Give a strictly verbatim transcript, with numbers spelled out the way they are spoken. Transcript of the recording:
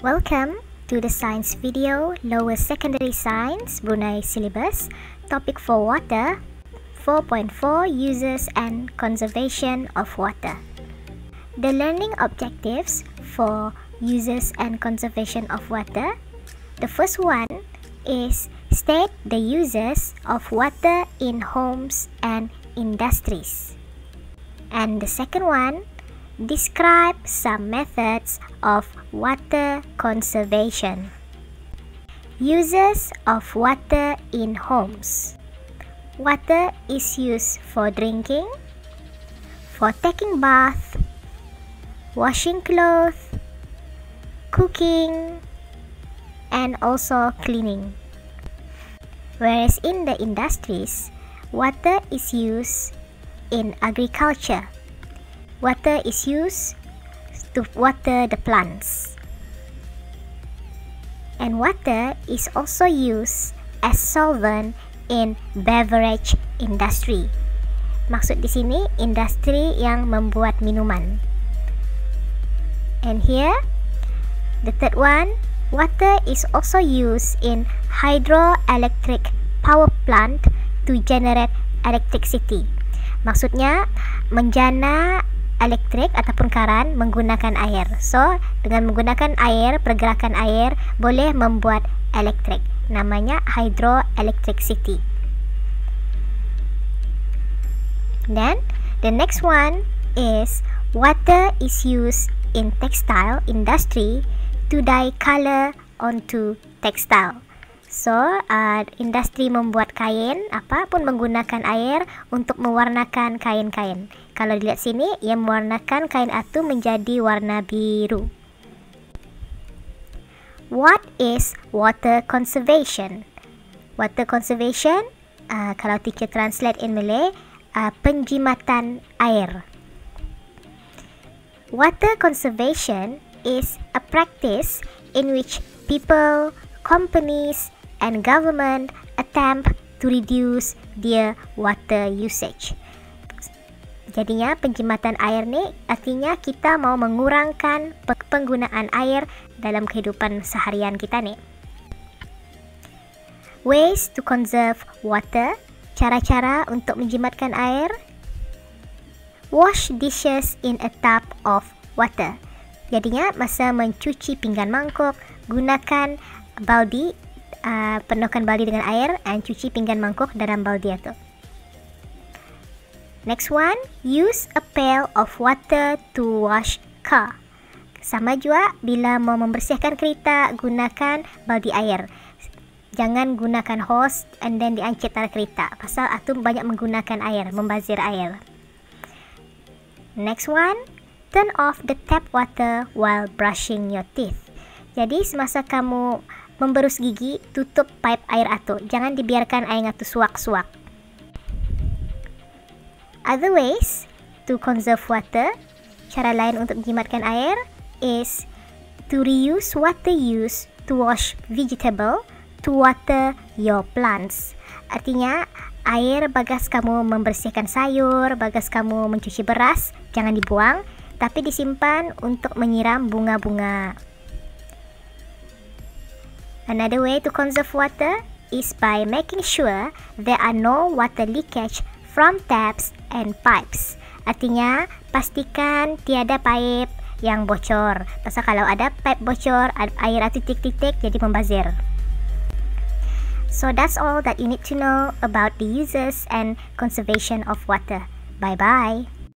Welcome to the science video, Lower Secondary Science, Brunei Syllabus, Topic for Water, four point four Uses and Conservation of Water. The learning objectives for uses and conservation of water. The first one is state the uses of water in homes and industries. And the second one, describe some methods of water conservation. Uses of water in homes. Water is used for drinking, for taking bath, washing clothes, cooking, and also cleaning. Whereas in the industries, water is used in agriculture. Water is used to water the plants. And water is also used as solvent in beverage industry. Maksud di sini industri yang membuat minuman. And here, the third one, water is also used in hydroelectric power plant to generate electricity. Maksudnya menjana elektrik ataupun karan menggunakan air. So, dengan menggunakan air, pergerakan air boleh membuat elektrik. Namanya hydroelectricity. Then, the next one is water is used in textile industry to dye color onto textile. So, uh, industri membuat kain, apa pun menggunakan air untuk mewarnakan kain-kain. Kalau dilihat sini, ia mewarnakan kain atu menjadi warna biru. What is water conservation? Water conservation, uh, kalau teacher translate in Malay, uh, penjimatan air. Water conservation is a practice in which people, companies, and government attempt to reduce their water usage. Jadinya penjimatan air ni artinya kita mau mengurangkan penggunaan air dalam kehidupan seharian kita ni. Ways to conserve water, cara-cara untuk menjimatkan air. Wash dishes in a tub of water. Jadinya masa mencuci pinggan mangkuk, gunakan baldi, uh, penuhkan baldi dengan air dan cuci pinggan mangkuk dalam baldi itu. Next one, use a pail of water to wash car. Sama juga bila mau membersihkan kereta, gunakan baldi air. Jangan gunakan hose and then diancit dalam kereta. Pasal itu banyak menggunakan air, membazir air. Next one, turn off the tap water while brushing your teeth. Jadi semasa kamu memberus gigi, tutup pipe air atu. Jangan dibiarkan air atu suak-suak. Other ways to conserve water, cara lain untuk menjimatkan air, is to reuse water used to wash vegetable to water your plants. Artinya, air bagas kamu membersihkan sayur, bagas kamu mencuci beras, jangan dibuang, tapi disimpan untuk menyiram bunga-bunga. Another way to conserve water is by making sure there are no water leakage from taps and pipes. Artinya, pastikan tiada pipe yang bocor. Pasal kalau ada pipe bocor, air itu titik-titik jadi membazir. So that's all that you need to know about the uses and conservation of water. Bye-bye.